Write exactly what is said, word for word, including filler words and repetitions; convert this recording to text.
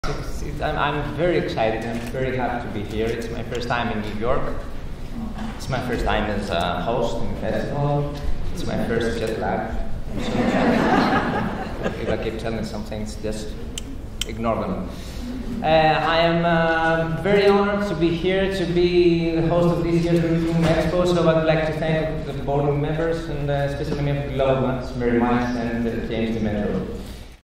It's, it's, I'm, I'm very excited. I'm very happy to be here. It's my first time in New York. It's my first time as a host in the festival. It's my first jet lag. So if I keep telling some things, just ignore them. Uh, I am uh, very honored to be here, to be the host of this year's Expo, so I'd like to thank the board members and uh, especially the global ones, Mary Mice and uh, James Di Metro.